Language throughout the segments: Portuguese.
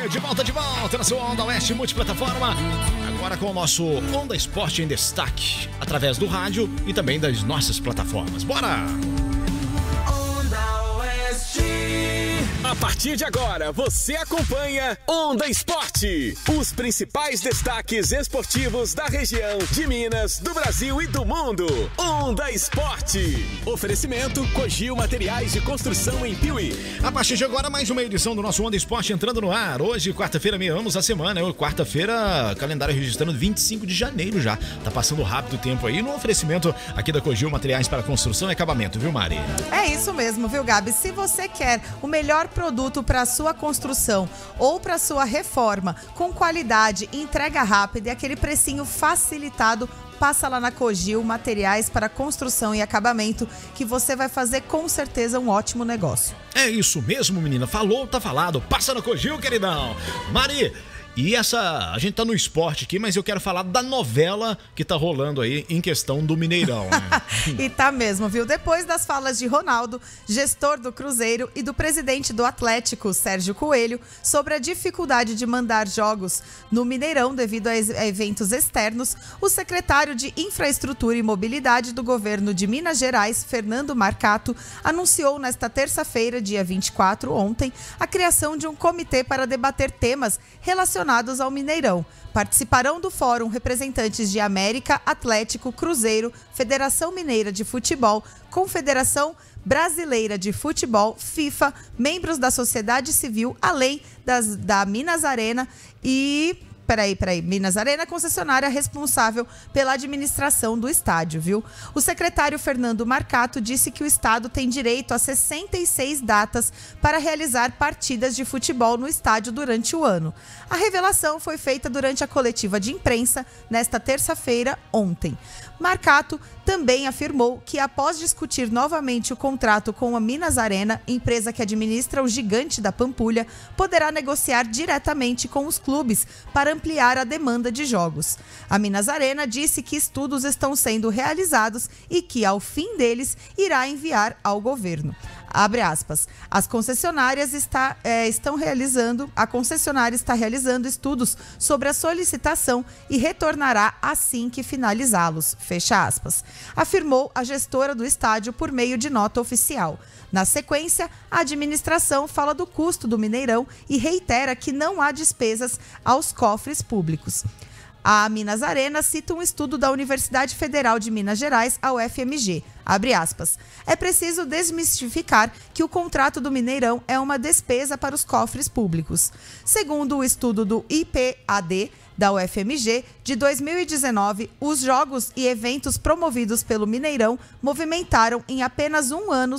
de volta na sua Onda Oeste Multiplataforma. Agora com o nosso Onda Esporte em destaque, através do rádio e também das nossas plataformas. Bora! Onda Oeste. A partir de agora, você acompanha Onda Esporte. Os principais destaques esportivos da região, de Minas, do Brasil e do mundo. Onda Esporte. Oferecimento Cogil Materiais de Construção em Piuí. A partir de agora, mais uma edição do nosso Onda Esporte entrando no ar. Hoje, quarta-feira, meamos a semana. Quarta-feira, calendário registrando 25 de janeiro já. Tá passando rápido o tempo aí. No oferecimento aqui da Cogil Materiais para Construção e Acabamento, viu, Mari? É isso mesmo, viu, Gabi? Se você quer o melhor produto para sua construção ou para sua reforma, com qualidade, entrega rápida e aquele precinho facilitado, passa lá na Cogil Materiais para Construção e Acabamento, que você vai fazer com certeza um ótimo negócio. É isso mesmo, menina. Falou, tá falado. Passa na Cogil, queridão. Mari, e a gente tá no esporte aqui, mas eu quero falar da novela que tá rolando aí em questão do Mineirão, né? E tá mesmo, viu? Depois das falas de Ronaldo, gestor do Cruzeiro, e do presidente do Atlético, Sérgio Coelho, sobre a dificuldade de mandar jogos no Mineirão devido a eventos externos, o secretário de Infraestrutura e Mobilidade do governo de Minas Gerais, Fernando Marcato, anunciou nesta terça-feira, dia 24, ontem, a criação de um comitê para debater temas relacionados ao Mineirão. Participarão do fórum representantes de América, Atlético, Cruzeiro, Federação Mineira de Futebol, Confederação Brasileira de Futebol, FIFA, membros da sociedade civil, além da Minas Arena e... Minas Arena, concessionária responsável pela administração do estádio, viu? O secretário Fernando Marcato disse que o estado tem direito a 66 datas para realizar partidas de futebol no estádio durante o ano. A revelação foi feita durante a coletiva de imprensa nesta terça-feira, ontem. Marcato também afirmou que, após discutir novamente o contrato com a Minas Arena, empresa que administra o gigante da Pampulha, poderá negociar diretamente com os clubes para ampliar a demanda de jogos. A Minas Arena disse que estudos estão sendo realizados e que, ao fim deles, irá enviar ao governo. Abre aspas. A concessionária está realizando estudos sobre a solicitação e retornará assim que finalizá-los. Fecha aspas. Afirmou a gestora do estádio por meio de nota oficial. Na sequência, a administração fala do custo do Mineirão e reitera que não há despesas aos cofres públicos. A Minas Arena cita um estudo da Universidade Federal de Minas Gerais, a UFMG. Abre aspas. É preciso desmistificar que o contrato do Mineirão é uma despesa para os cofres públicos. Segundo o estudo do IPAD, da UFMG, de 2019, os jogos e eventos promovidos pelo Mineirão movimentaram em apenas um ano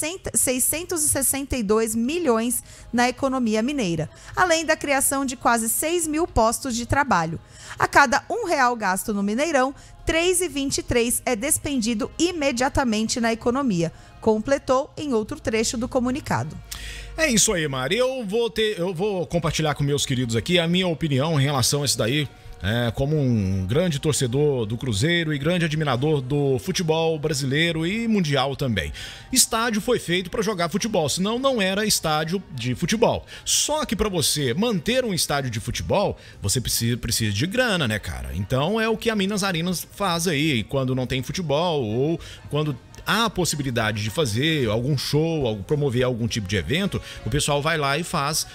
662 milhões na economia mineira, além da criação de quase 6 mil postos de trabalho. A cada R$1 gasto no Mineirão, R$3,23 é despendido imediatamente na economia, completou em outro trecho do comunicado. É isso aí, Mari. Eu vou compartilhar com meus queridos aqui a minha opinião em relação a isso daí. Como um grande torcedor do Cruzeiro e grande admirador do futebol brasileiro e mundial também. Estádio foi feito para jogar futebol, senão não era estádio de futebol. Só que para você manter um estádio de futebol, você precisa de grana, né, cara? Então é o que a Minas Arenas faz aí, quando não tem futebol ou quando há a possibilidade de fazer algum show, promover algum tipo de evento, o pessoal vai lá e faz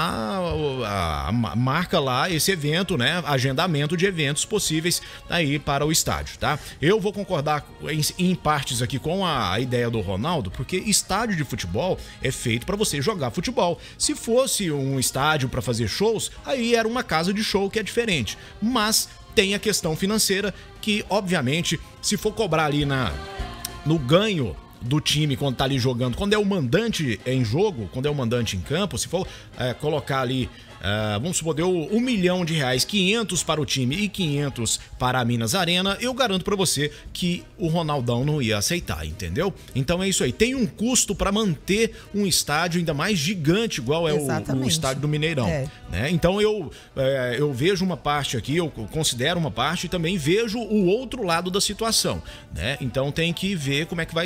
marca lá esse evento, né? Agendamento de eventos possíveis aí para o estádio, tá? Eu vou concordar em partes aqui com a ideia do Ronaldo, porque estádio de futebol é feito para você jogar futebol. Se fosse um estádio para fazer shows, aí era uma casa de show que é diferente. Mas tem a questão financeira que, obviamente, se for cobrar ali no ganho do time quando tá ali jogando, quando é o mandante em jogo, quando é o mandante em campo, se for colocar ali, vamos supor, deu R$1 milhão, 500 para o time e 500 para a Minas Arena, eu garanto para você que o Ronaldão não ia aceitar, entendeu? Então é isso aí, tem um custo para manter um estádio ainda mais gigante igual é o estádio do Mineirão, né? Então eu vejo uma parte aqui, eu considero uma parte e também vejo o outro lado da situação, né? Então tem que ver como é que vai suceder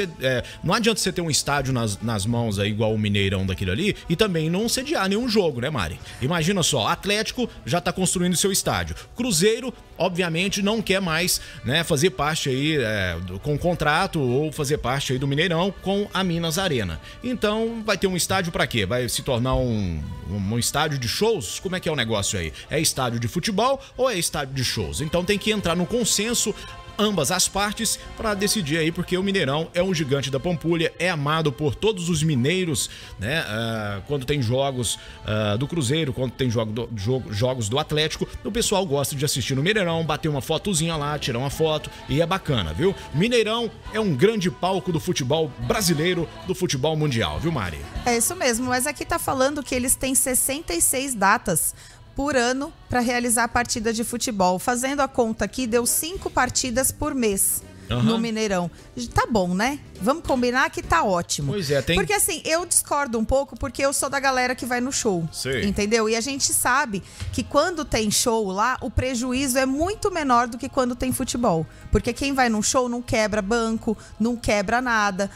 não adianta você ter um estádio nas mãos aí, igual o Mineirão daquele ali, e também não sediar nenhum jogo, né, Mari? Imagina só, Atlético já tá construindo seu estádio. Cruzeiro, obviamente, não quer mais, né, fazer parte aí com contrato ou fazer parte aí do Mineirão com a Minas Arena. Então, vai ter um estádio pra quê? Vai se tornar um estádio de shows? Como é que é o negócio aí? É estádio de futebol ou é estádio de shows? Então tem que entrar no consenso ambas as partes para decidir aí, porque o Mineirão é um gigante da Pampulha, é amado por todos os mineiros, né? Quando tem jogos do Cruzeiro, quando tem jogos do Atlético, o pessoal gosta de assistir no Mineirão, bater uma fotozinha lá, tirar uma foto, e é bacana, viu? Mineirão é um grande palco do futebol brasileiro, do futebol mundial, viu, Mari? É isso mesmo, mas aqui tá falando que eles têm 66 datas por ano para realizar a partida de futebol. Fazendo a conta aqui, deu 5 partidas por mês no Mineirão. Tá bom, né? Vamos combinar que tá ótimo. Pois é, tem... Porque assim, eu discordo um pouco porque eu sou da galera que vai no show. Sei. Entendeu? E a gente sabe que quando tem show lá, o prejuízo é muito menor do que quando tem futebol. Porque quem vai num show não quebra banco, não quebra nada,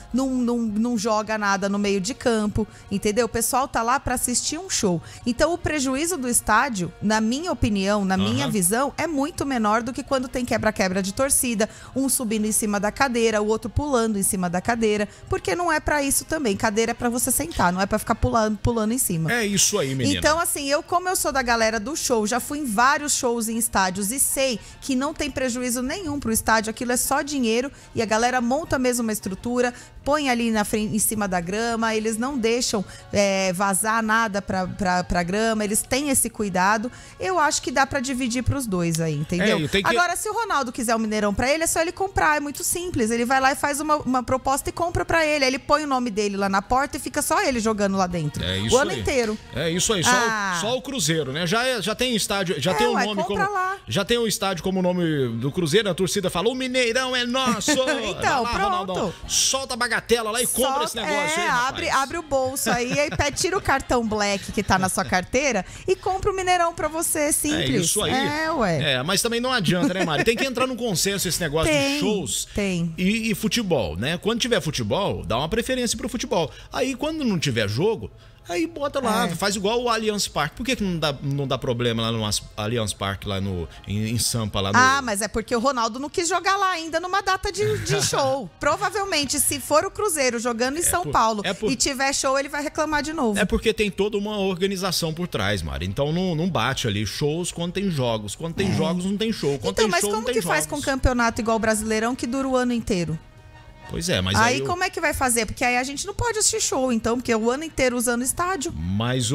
não joga nada no meio de campo, entendeu? O pessoal tá lá pra assistir um show. Então o prejuízo do estádio, na minha opinião, na minha visão, é muito menor do que quando tem quebra-quebra de torcida, um subindo em cima da cadeira, o outro pulando em cima da cadeira, porque não é pra isso também. Cadeira é pra você sentar, não é pra ficar pulando em cima. É isso aí, menina. Então, assim, como eu sou da galera do show, já fui em vários shows em estádios e sei que não tem prejuízo nenhum pro estádio, aquilo é só dinheiro e a galera monta mesmo uma estrutura, põe ali na frente, em cima da grama, eles não deixam vazar nada pra grama, eles têm esse cuidado. Eu acho que dá pra dividir pros dois aí, entendeu? Agora, se o Ronaldo quiser o Mineirão pra ele, é só ele comprar, é muito simples. Ele vai lá e faz uma proposta e compra pra ele. Aí ele põe o nome dele lá na porta e fica só ele jogando lá dentro. É isso o ano aí. inteiro. É isso aí, só o Cruzeiro, né? Já tem estádio, já tem o nome como... lá. Já tem o estádio como o nome do Cruzeiro, a torcida fala, o Mineirão é nosso! Então, lá, pronto. Ronaldão, solta a bagatela lá e compra esse negócio aí, abre o bolso aí, tira o cartão Black que tá na sua carteira e compra o Mineirão pra você, simples. É isso aí. Mas também não adianta, né, Mari? Tem que entrar num consenso esse negócio de shows e futebol, né? Quando tiver futebol, dá uma preferência pro futebol. Aí, quando não tiver jogo, aí bota lá, faz igual o Allianz Parque. Por que não dá problema lá no Allianz Parque, lá em Sampa? Lá no... mas é porque o Ronaldo não quis jogar lá ainda numa data de show. Provavelmente, se for o Cruzeiro jogando em São Paulo e tiver show, ele vai reclamar de novo. É porque tem toda uma organização por trás, Mari. Então não bate ali shows quando tem jogos. Quando tem jogos, não tem show. Quando tem mas show, como não tem que faz jogos. com um campeonato igual o Brasileirão que dura o ano inteiro? Pois é, mas aí como é que vai fazer? Porque aí a gente não pode assistir show, então, porque é o ano inteiro usando estádio. Mas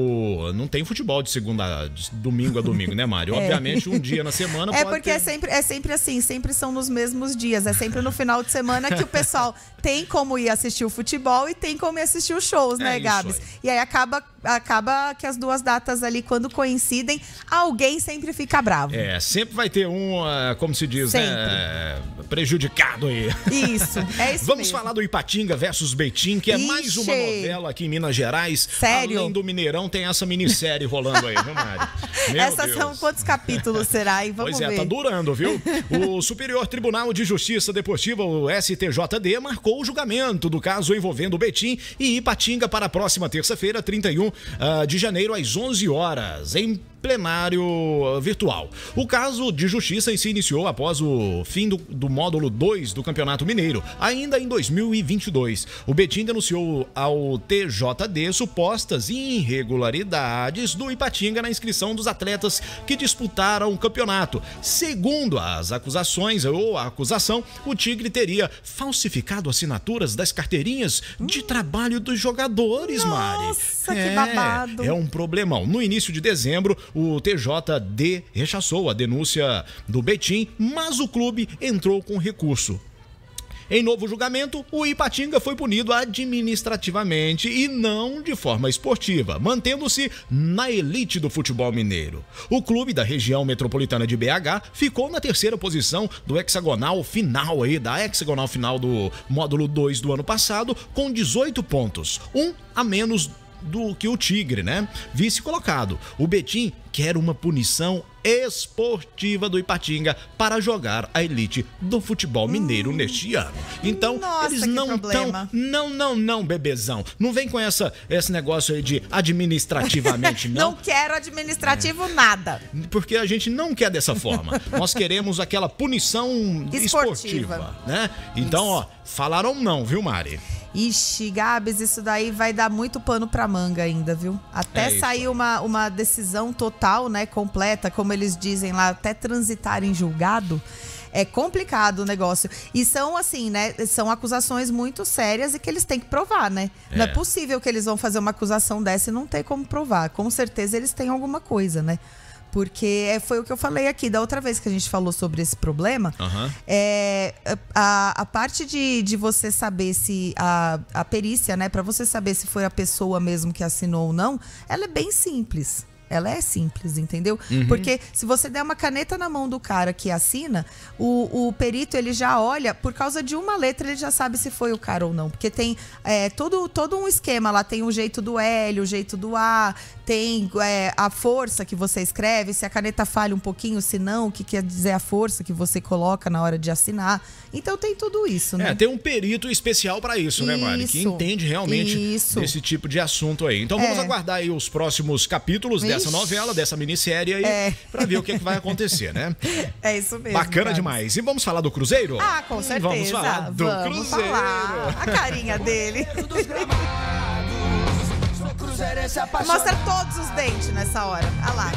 não tem futebol de domingo a domingo, né, Mário? Obviamente, um dia na semana pode porque ter... é sempre assim, sempre são nos mesmos dias. É sempre no final de semana que o pessoal tem como ir assistir o futebol e tem como ir assistir os shows, né, Gabs? E aí acaba que as duas datas ali, quando coincidem, alguém sempre fica bravo. Sempre vai ter como se diz, né, prejudicado aí. Isso. É isso Vamos mesmo. falar do Ipatinga versus Betim, que é mais uma novela aqui em Minas Gerais. Sério? Além do Mineirão, tem essa minissérie rolando aí, viu, Mari? Essas são quantos capítulos será, hein? Vamos ver. Tá durando, viu? O Superior Tribunal de Justiça Deportiva, o STJD, marcou o julgamento do caso envolvendo Betim e Ipatinga para a próxima terça-feira, 31 de janeiro, às 11 horas, em plenário virtual. O caso de justiça se iniciou após o fim do módulo 2 do Campeonato Mineiro, ainda em 2022. O Betim denunciou ao TJD supostas irregularidades do Ipatinga na inscrição dos atletas que disputaram o campeonato. Segundo as acusações ou a acusação, o Tigre teria falsificado assinaturas das carteirinhas de trabalho dos jogadores, Mari. Nossa, que babado. É um problemão. No início de dezembro, o TJD rechaçou a denúncia do Betim, mas o clube entrou com recurso. Em novo julgamento, o Ipatinga foi punido administrativamente e não de forma esportiva, mantendo-se na elite do futebol mineiro. O clube da região metropolitana de BH ficou na terceira posição do hexagonal final do módulo 2 do ano passado, com 18 pontos, um a menos do que o Tigre, né? Vice colocado. O Betim quer uma punição esportiva do Ipatinga para jogar a elite do futebol mineiro neste ano. Então, nossa, eles não estão... Não, bebezão. Não vem com esse negócio aí de administrativamente, não. Não quero administrativo nada. Porque a gente não quer dessa forma. Nós queremos aquela punição esportiva, né? Então, ó, falaram não, viu, Mari? Ixi, Gabs, isso daí vai dar muito pano pra manga ainda, viu? Até sair uma decisão total, né, completa, como eles dizem lá, até transitar em julgado, é complicado o negócio. E são assim, né, são acusações muito sérias e que eles têm que provar, né? Não é possível que eles vão fazer uma acusação dessa e não ter como provar. Com certeza eles têm alguma coisa, né? Porque foi o que eu falei aqui da outra vez que a gente falou sobre esse problema. A parte de você saber se a perícia, né, para você saber se foi a pessoa mesmo que assinou ou não, ela é bem simples. Ela é simples, entendeu? Porque se você der uma caneta na mão do cara que assina, o perito, ele já olha, por causa de uma letra, ele já sabe se foi o cara ou não. Porque tem todo um esquema lá, tem o jeito do L, o jeito do A, tem a força que você escreve, se a caneta falha um pouquinho, se não, o que quer dizer a força que você coloca na hora de assinar. Então tem tudo isso, né? Tem um perito especial para isso, né, Mari? Que entende realmente desse tipo de assunto aí. Então vamos aguardar aí os próximos capítulos dessa novela, dessa minissérie aí, pra ver o que vai acontecer, né? É isso mesmo. Bacana demais. E vamos falar do Cruzeiro? Ah, com certeza. Vamos falar do Cruzeiro. Falar. A carinha dele. Mostra todos os dentes nessa hora. Olha lá.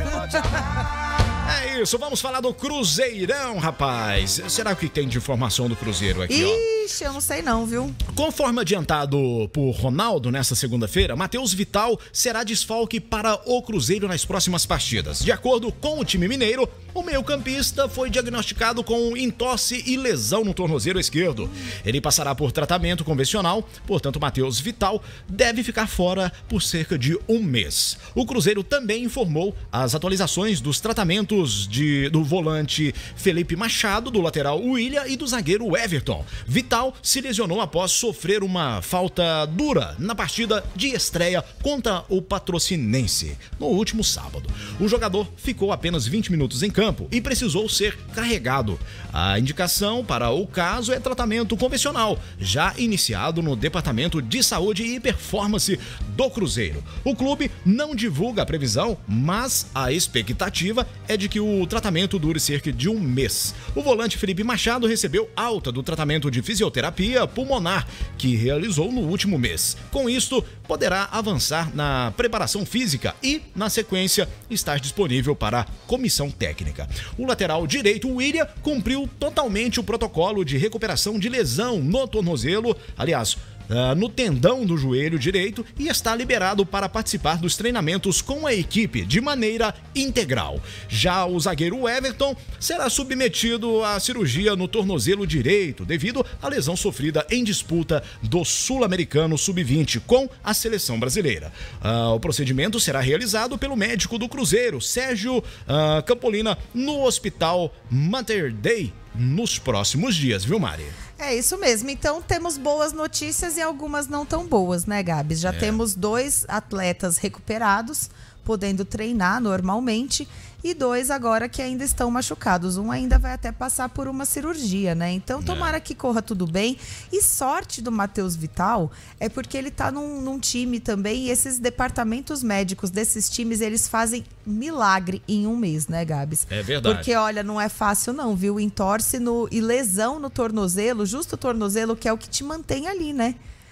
É isso, vamos falar do Cruzeirão, rapaz. Será que tem de informação do Cruzeiro aqui, Ixi, eu não sei não, viu? Conforme adiantado por Ronaldo nesta segunda-feira, Matheus Vital será desfalque para o Cruzeiro nas próximas partidas. De acordo com o time mineiro, o meio-campista foi diagnosticado com entorse e lesão no tornozelo esquerdo. Ele passará por tratamento convencional, portanto, Matheus Vital deve ficar fora por cerca de um mês. O Cruzeiro também informou as atualizações dos tratamentos do volante Felipe Machado, do lateral William e do zagueiro Everton. Vital se lesionou após sofrer uma falta dura na partida de estreia contra o Patrocinense no último sábado. O jogador ficou apenas 20 minutos em campo e precisou ser carregado. A indicação para o caso é tratamento convencional, já iniciado no Departamento de Saúde e Performance do Cruzeiro. O clube não divulga a previsão, mas a expectativa é de que o tratamento dure cerca de um mês. O volante Felipe Machado recebeu alta do tratamento de fisioterapia pulmonar que realizou no último mês. Com isto, poderá avançar na preparação física e, na sequência, estar disponível para a comissão técnica. O lateral direito, William, cumpriu totalmente o protocolo de recuperação de lesão no tornozelo, aliás, no tendão do joelho direito, e está liberado para participar dos treinamentos com a equipe de maneira integral. Já o zagueiro Everton será submetido à cirurgia no tornozelo direito devido à lesão sofrida em disputa do Sul-Americano Sub-20 com a seleção brasileira. O procedimento será realizado pelo médico do Cruzeiro, Sérgio Campolina, no Hospital Mater Dei nos próximos dias, viu, Mari? É isso mesmo. Então temos boas notícias e algumas não tão boas, né, Gabs? Já temos 2 atletas recuperados, podendo treinar normalmente, e 2 agora que ainda estão machucados. Um ainda vai até passar por uma cirurgia, né? Então tomara que corra tudo bem. E sorte do Matheus Vital é porque ele tá num time também, e esses departamentos médicos desses times, eles fazem milagre em um mês, né, Gabs? É verdade. Porque, olha, não é fácil não, viu? Entorse e lesão no tornozelo, justo o tornozelo, que é o que te mantém ali, né?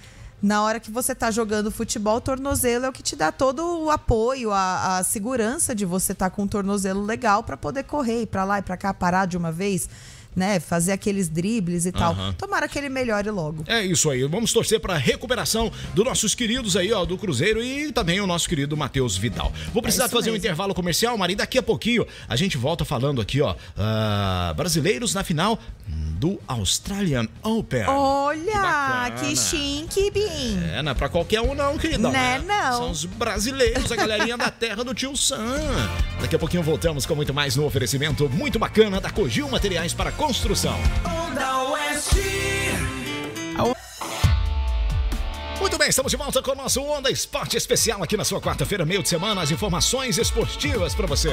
Na hora que você tá jogando futebol, o tornozelo é o que te dá todo o apoio, a segurança de você estar com um tornozelo legal para poder correr, ir pra lá e pra cá, parar de uma vez, né? Fazer aqueles dribles e tal. Tomara que ele melhore logo. É isso aí. Vamos torcer para a recuperação dos nossos queridos aí, ó, do Cruzeiro, e também o nosso querido Matheus Vital. Vou precisar fazer um intervalo comercial, Mari. Daqui a pouquinho a gente volta falando aqui, ó, brasileiros na final do Australian Open. Olha, que chique, Bim. Não é pra qualquer um não, queridão. Não. São os brasileiros, a galerinha da terra do Tio Sam. Daqui a pouquinho voltamos com muito mais no oferecimento muito bacana da Cogil Materiais para Construção. Onda Oeste. Muito bem. bem, estamos de volta com o nosso Onda Esporte Especial aqui na sua quarta-feira, meio de semana, as informações esportivas pra você.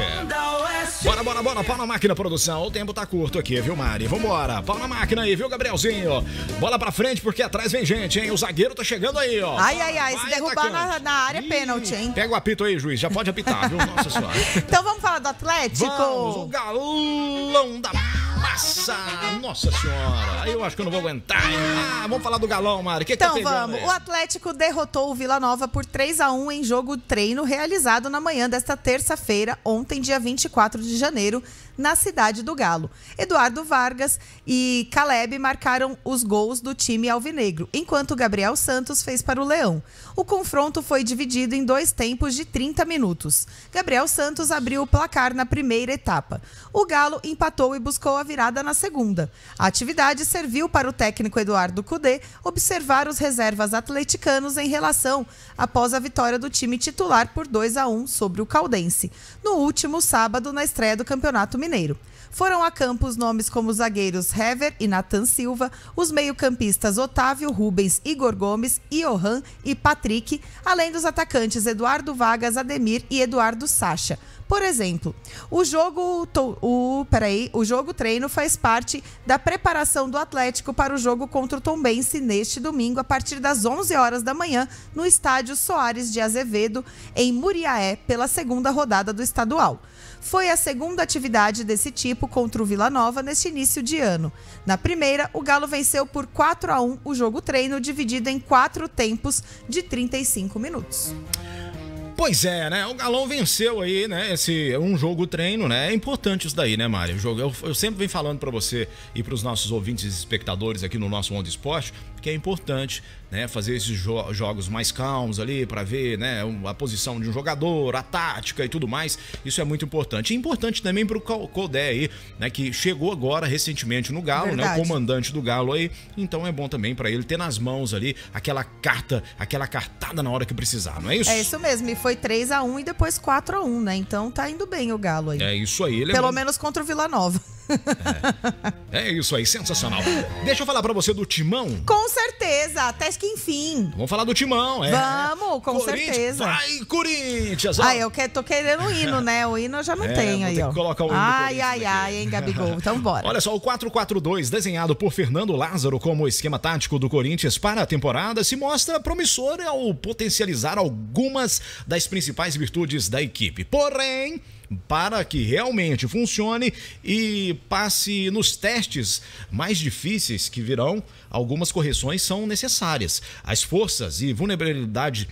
Bora, pau na máquina, produção. O tempo tá curto aqui, viu, Mari? Vambora, pau na máquina aí, viu, Gabrielzinho? Bola pra frente, porque atrás vem gente, hein? O zagueiro tá chegando aí, ó. Ai, se derrubar na área é pênalti, hein? Pega o apito aí, juiz, já pode apitar, viu? Nossa senhora. Então vamos falar do Atlético? Vamos, o galão da massa, nossa senhora, eu acho que eu não vou aguentar. Vamos falar do galão, Mari. Então vamos, o Atlético derrotou o Vila Nova por 3-1 em jogo treino realizado na manhã desta terça-feira, ontem, dia 24 de janeiro, na cidade do Galo. Eduardo Vargas e Caleb marcaram os gols do time alvinegro, enquanto Gabriel Santos fez para o Leão. O confronto foi dividido em 2 tempos de 30 minutos. Gabriel Santos abriu o placar na primeira etapa. O Galo empatou e buscou a virada na segunda. A atividade serviu para o técnico Eduardo Cudê observar os reservas atleticanos em relação após a vitória do time titular por 2-1 sobre o Caldense, no último sábado na estreia do Campeonato Mineiro. Foram a campo os nomes como os zagueiros Hever e Nathan Silva, os meio-campistas Otávio, Rubens, Igor Gomes, Johan e Patrick, além dos atacantes Eduardo Vargas, Ademir e Eduardo Sacha. Por exemplo, o jogo treino faz parte da preparação do Atlético para o jogo contra o Tombense neste domingo, a partir das 11 horas da manhã, no estádio Soares de Azevedo, em Muriaé, pela segunda rodada do estadual. Foi a segunda atividade desse tipo contra o Vila Nova neste início de ano. Na primeira, o Galo venceu por 4-1 o jogo treino, dividido em 4 tempos de 35 minutos. Pois é, né? O Galão venceu aí, né? Um jogo treino, né? É importante isso daí, né, Mário? Eu sempre venho falando pra você e pros nossos ouvintes e espectadores aqui no nosso Onda Esporte que é importante, né, fazer esses jogos mais calmos ali pra ver, né, a posição de um jogador, a tática e tudo mais. Isso é muito importante. E importante também pro Codé aí, né, que chegou agora recentemente no Galo, né, o comandante do Galo aí. Então é bom também pra ele ter nas mãos ali aquela cartada na hora que precisar, não é isso? É isso mesmo. E foi 3-1 e depois 4-1, né? Então tá indo bem o Galo aí. É isso aí. Pelo menos contra o Vila Nova. É isso aí, sensacional. Deixa eu falar pra você do Timão. Com certeza, até que enfim. Vamos falar do Timão, Vamos, com certeza. Vai, Corinthians! Tô querendo o hino, né? O hino eu já não tenho aí, ó. Que colocar o hino ai, hein, Gabigol. Então bora. Olha só, o 4-4-2, desenhado por Fernando Lázaro como esquema tático do Corinthians para a temporada, se mostra promissor ao potencializar algumas das principais virtudes da equipe. Porém, para que realmente funcione e passe nos testes mais difíceis que virão, algumas correções são necessárias. As forças e vulnerabilidade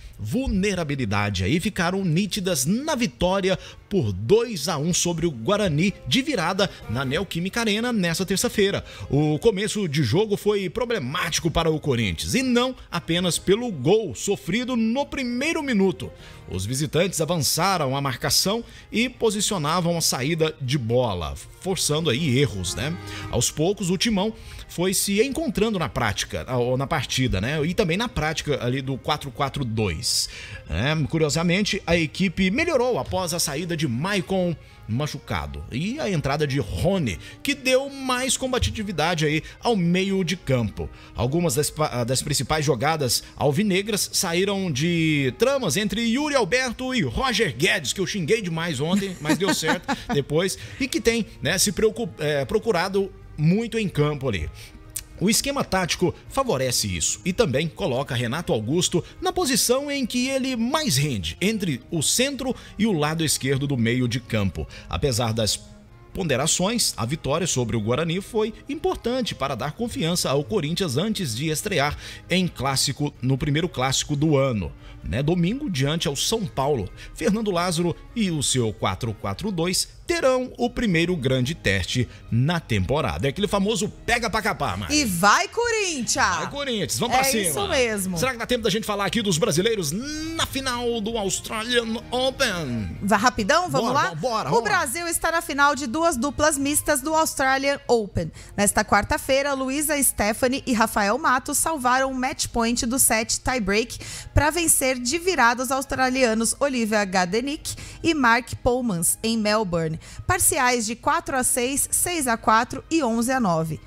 aí ficaram nítidas na vitória por 2-1 sobre o Guarani de virada na Neoquímica Arena nessa terça-feira. O começo de jogo foi problemático para o Corinthians e não apenas pelo gol sofrido no primeiro minuto. Os visitantes avançaram a marcação e posicionavam a saída de bola, forçando aí erros, né? Aos poucos o Timão foi se encontrando na prática, ou na partida, né? E também na prática ali do 4-4-2. Curiosamente, a equipe melhorou após a saída de Maicon machucado e a entrada de Rony, que deu mais combatividade aí ao meio de campo. Algumas das principais jogadas alvinegras saíram de tramas entre Yuri Alberto e Roger Guedes, que eu xinguei demais ontem, mas deu certo depois, e que tem, né, se procurado muito em campo ali. O esquema tático favorece isso e também coloca Renato Augusto na posição em que ele mais rende, entre o centro e o lado esquerdo do meio de campo. Apesar das ponderações, a vitória sobre o Guarani foi importante para dar confiança ao Corinthians antes de estrear no primeiro clássico do ano, né, domingo, diante ao São Paulo. Fernando Lázaro e o seu 4-4-2 terão o primeiro grande teste na temporada. É aquele famoso pega pra capar, mano. E vai, Corinthians! Vai, Corinthians, vamos pra cima. É isso mesmo. Será que dá tempo da gente falar aqui dos brasileiros na final do Australian Open? Vai rapidão? Vamos lá? Bora. O Brasil está na final de 2 duplas mistas do Australian Open. Nesta quarta-feira, Luísa Stephanie e Rafael Matos salvaram o match point do set tie-break para vencer de virada os australianos Olivia Gadenick e Mark Polmans em Melbourne. Parciais de 4-6, 6-4 e 11-9.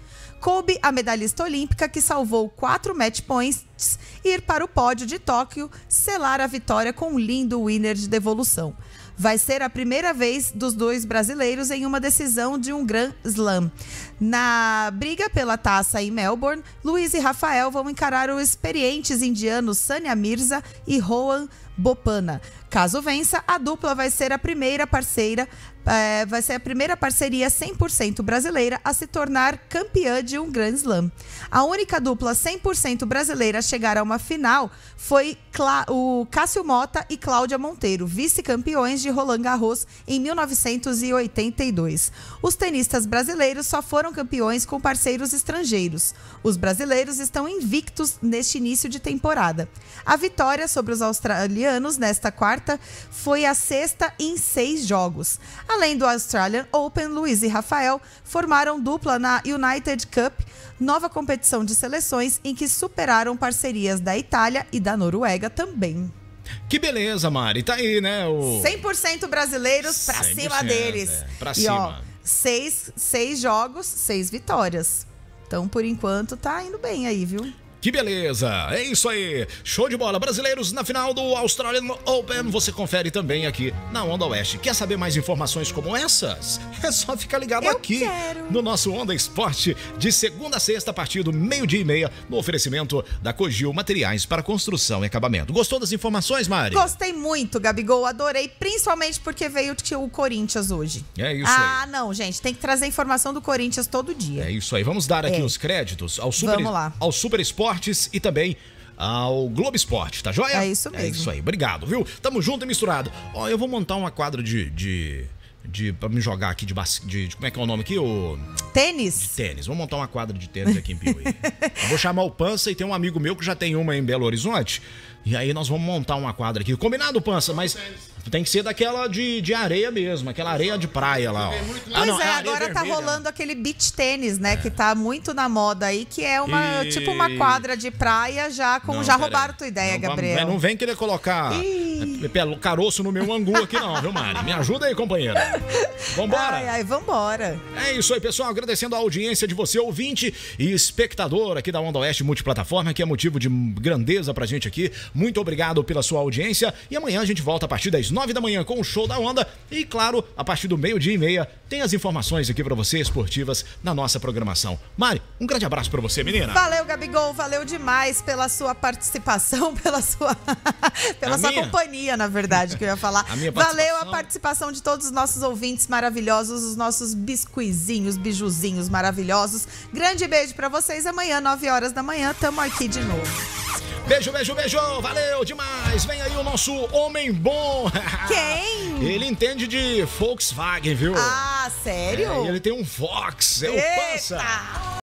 coube à medalhista olímpica, que salvou 4 match points, ir para o pódio de Tóquio, selar a vitória com um lindo winner de devolução. Vai ser a primeira vez dos 2 brasileiros em uma decisão de um Grand Slam. Na briga pela taça em Melbourne, Luiz e Rafael vão encarar os experientes indianos Sania Mirza e Rohan Bopanna. Caso vença, a dupla vai ser a primeira parceria 100% brasileira a se tornar campeã de um Grand Slam. A única dupla 100% brasileira a chegar a uma final foi o Cássio Mota e Cláudia Monteiro, vice-campeões de Roland Garros em 1982. Os tenistas brasileiros só foram campeões com parceiros estrangeiros. Os brasileiros estão invictos neste início de temporada. A vitória sobre os australianos nesta quarta foi a 6ª em 6 jogos. Além do Australian Open, Luiz e Rafael formaram dupla na United Cup, nova competição de seleções em que superaram parcerias da Itália e da Noruega também. Que beleza, Mari. Tá aí, né? 100% brasileiros pra cima deles. Pra e cima. Ó, 6 jogos, 6 vitórias. Então, por enquanto, tá indo bem aí, viu? Que beleza, é isso aí, show de bola, brasileiros na final do Australian Open, você confere também aqui na Onda Oeste. Quer saber mais informações como essas? É só ficar ligado aqui no nosso Onda Esporte, de segunda a sexta, a partir do 12:30, no oferecimento da Cogil Materiais para Construção e Acabamento. Gostou das informações, Mari? Gostei muito, Gabigol, adorei, principalmente porque veio o Corinthians hoje. É isso aí. Ah, não, gente, tem que trazer informação do Corinthians todo dia. É isso aí, vamos dar aqui os créditos ao Super Esporte e também ao Globo Esporte, tá joia? É isso mesmo. É isso aí, obrigado, viu? Tamo junto e misturado. Ó, eu vou montar uma quadra pra me jogar aqui de como é que é o nome aqui? Tênis? De tênis. Vou montar uma quadra de tênis aqui em Piauí. Eu vou chamar o Pança e tem um amigo meu que já tem uma em Belo Horizonte. E aí nós vamos montar uma quadra aqui. Combinado, Pança? Mas tem que ser daquela de areia mesmo, aquela areia de praia lá, ó. Agora tá rolando aquele beach tênis, né? Que tá muito na moda aí, que é tipo uma quadra de praia já com... Já roubaram tua ideia, Gabriel. Não vem querer colocar caroço no meu angu aqui não, viu, Mari? Me ajuda aí, companheira. Vambora? Vambora. É isso aí, pessoal. Agradecendo a audiência de você, ouvinte e espectador aqui da Onda Oeste Multiplataforma, que é motivo de grandeza pra gente aqui. Muito obrigado pela sua audiência. E amanhã a gente volta a partir das 9 da manhã com o Show da Onda. E, claro, a partir do 12:30 tem as informações aqui pra você, esportivas, na nossa programação. Mari, um grande abraço pra você, menina. Valeu, Gabigol. Valeu demais pela sua participação, pela sua companhia, na verdade, que eu ia falar. Valeu a participação de todos os nossos ouvintes maravilhosos, os nossos biscuizinhos, bijuzinhos maravilhosos. Grande beijo pra vocês. Amanhã, 9 horas da manhã, tamo aqui de novo. Beijo, beijo, beijo. Valeu demais. Vem aí o nosso homem bom. Quem? Ele entende de Volkswagen, viu? Ah, sério? Ele tem um Vox. É o Pança.